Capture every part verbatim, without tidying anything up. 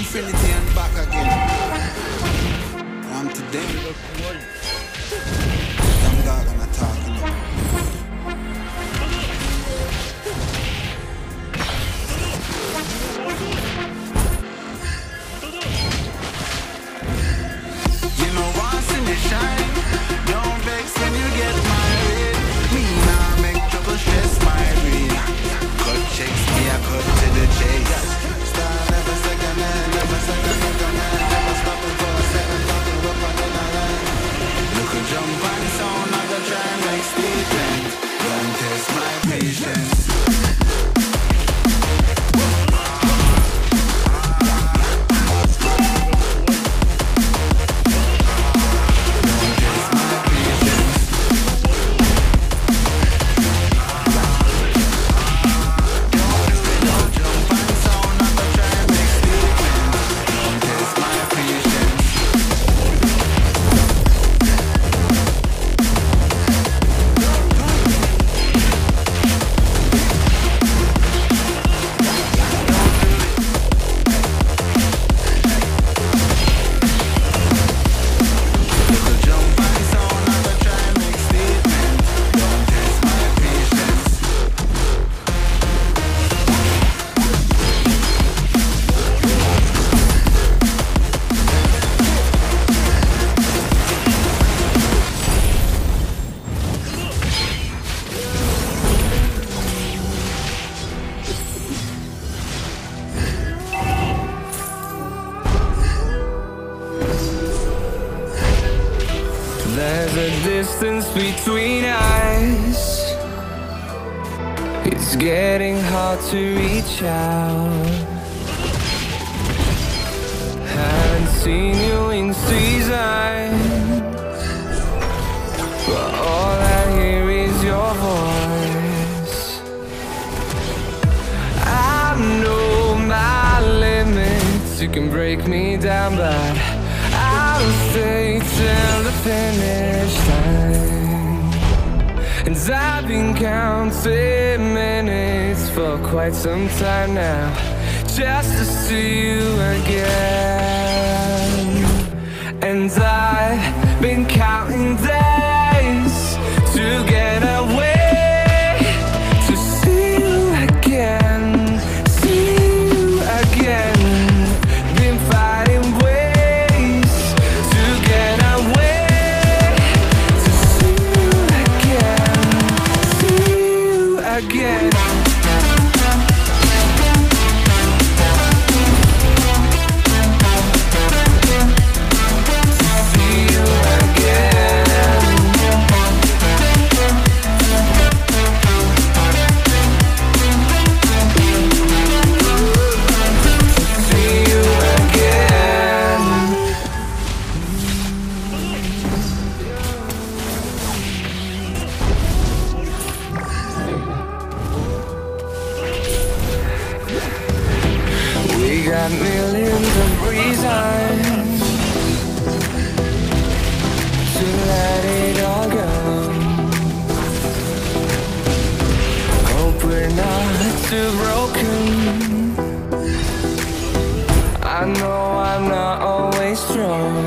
Infinity and back again. And today, I'm gonna talk to you. You know once in the shine, don't vex when you get married. Me now make trouble stress my brain. Cut checks, me I cut to the chase. Star never second hand, never second hand, never stopping for a second, talking up on the line. Look a jump and sound, I go try and make statement. Don't test my patience. There's a distance between us. It's getting hard to reach out. Haven't seen you in seasons, but all I hear is your voice. I know my limits. You can break me down, but I'll stay till the finish line. And I've been counting minutes for quite some time now, just to see you again. And I've been counting days to get away, to see you again, see you again. Been fighting ways to get away, to see you again, see you again. Got millions of reasons to let it all go. Hope we're not too broken. I know I'm not always strong,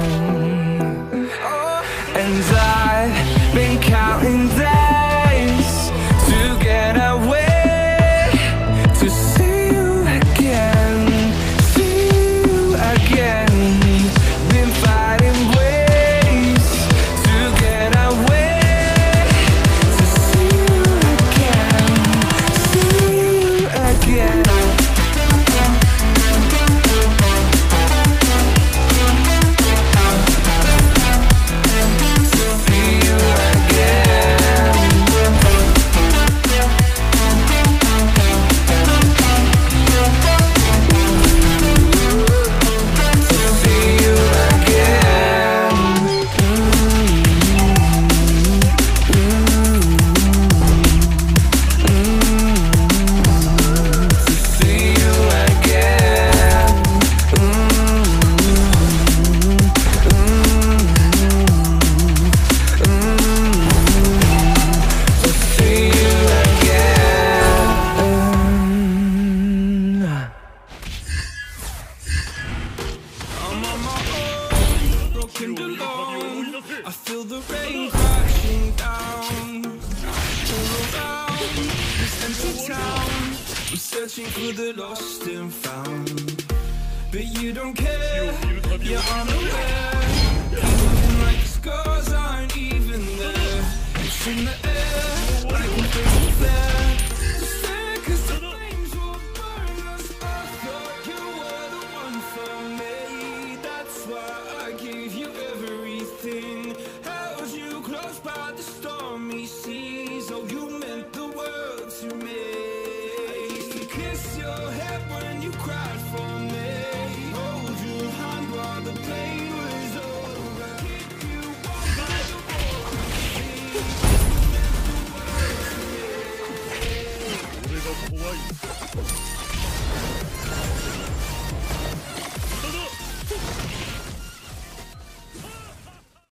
and I've been counting days to get away, to see you again, again. Been fighting ways to get away, to see you again, see you again. searching for the lost and found, but you don't care, you're unaware. Moving like the scars aren't even there. It's in the air,